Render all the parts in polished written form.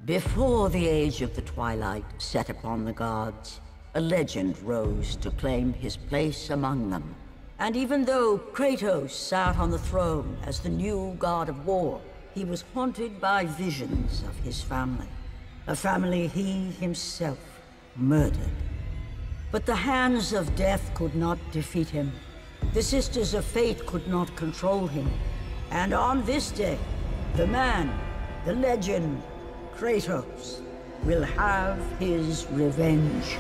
Before the age of the twilight set upon the gods, a legend rose to claim his place among them. And even though Kratos sat on the throne as the new god of war, he was haunted by visions of his family. A family he himself murdered. But the hands of death could not defeat him. The Sisters of Fate could not control him. And on this day, the man, the legend, Kratos, will have his revenge.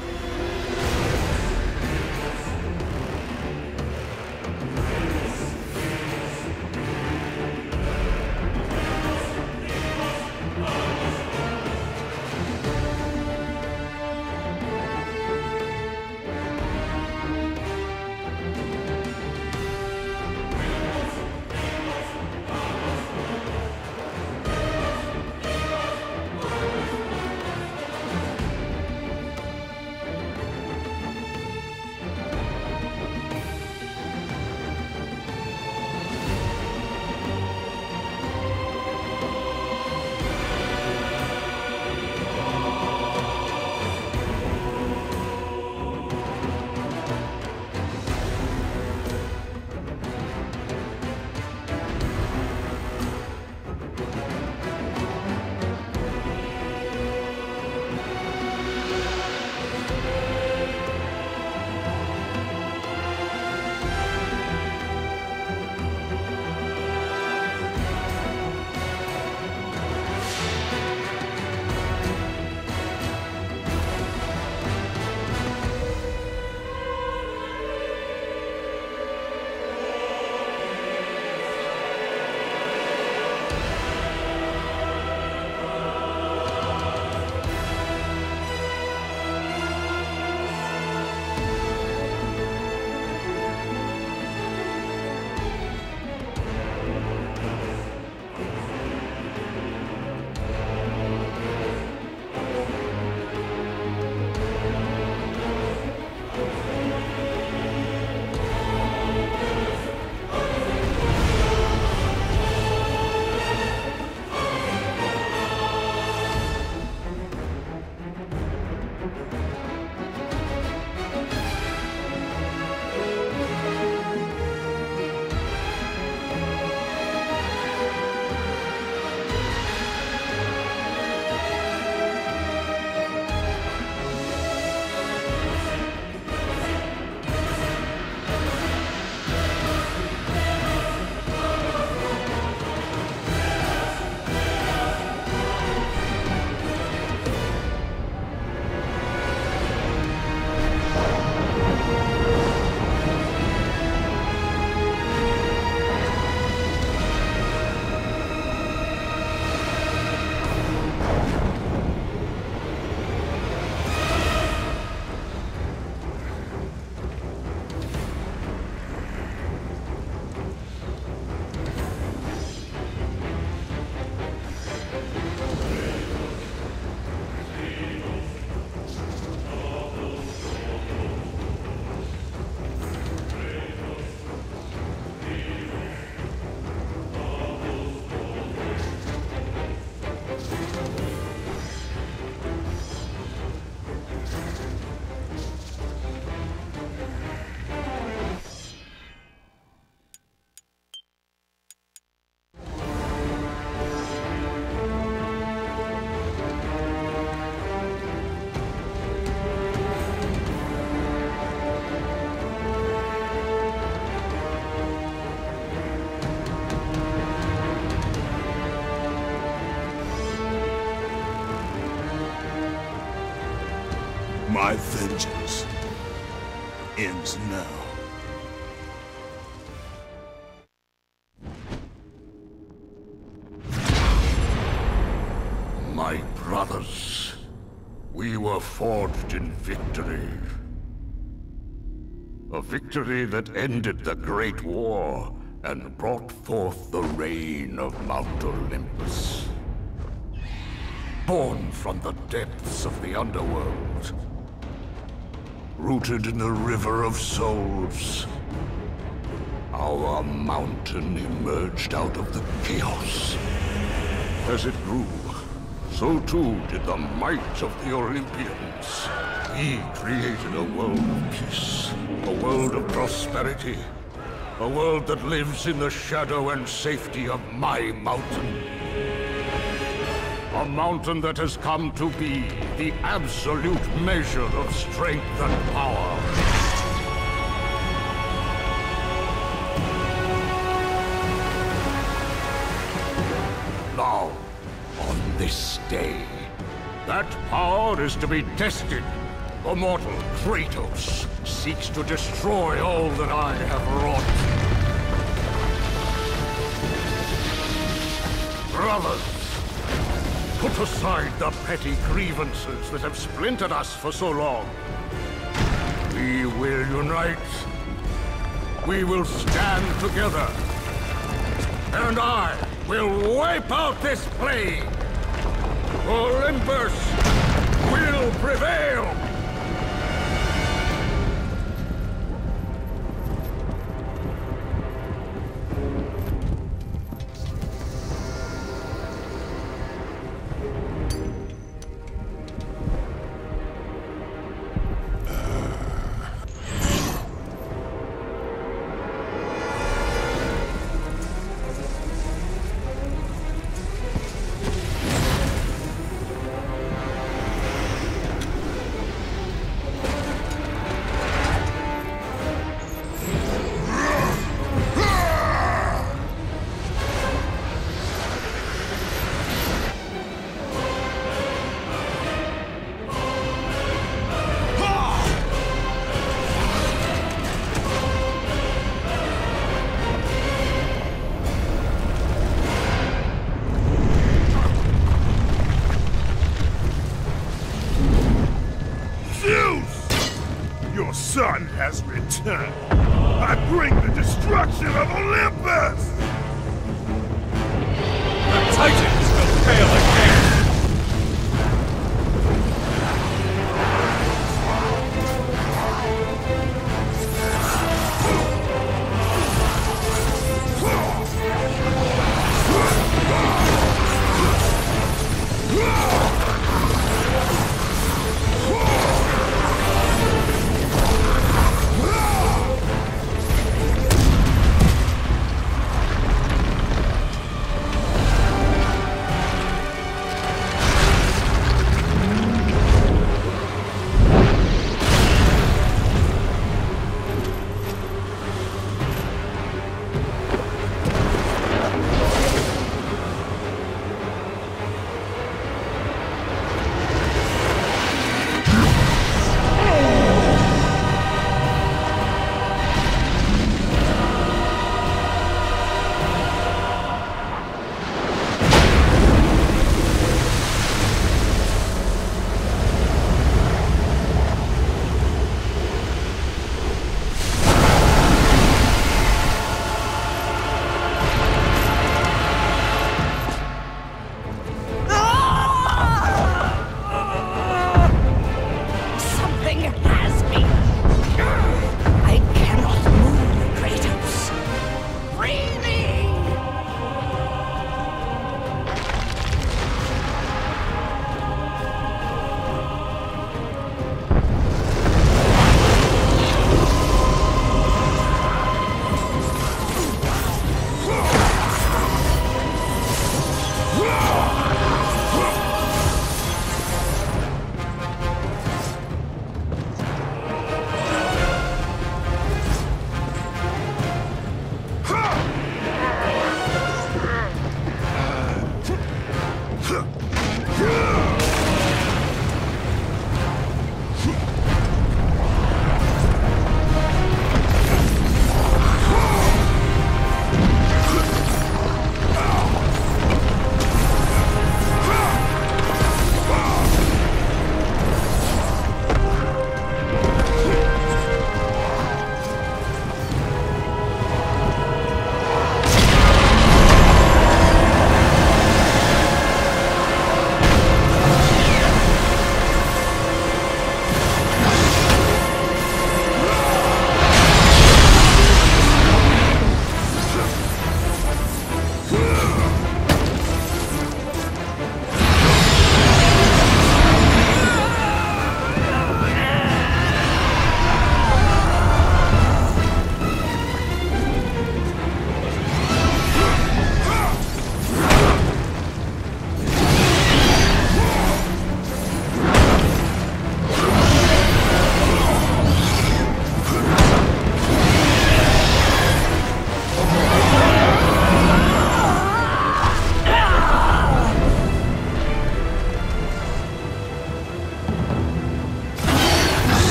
My vengeance ends now. My brothers, we were forged in victory. A victory that ended the Great War and brought forth the reign of Mount Olympus. Born from the depths of the underworld, rooted in the River of Souls, our mountain emerged out of the chaos. As it grew, so too did the might of the Olympians. He created a world of peace, a world of prosperity, a world that lives in the shadow and safety of my mountain. A mountain that has come to be the absolute measure of strength and power. Now, on this day, that power is to be tested. The mortal Kratos seeks to destroy all that I have wrought. Brothers, put aside the petty grievances that have splintered us for so long. We will unite. We will stand together. And I will wipe out this plague. Olympus will prevail. Your son has returned. I bring the destruction of Olympus! The Titans will fail again!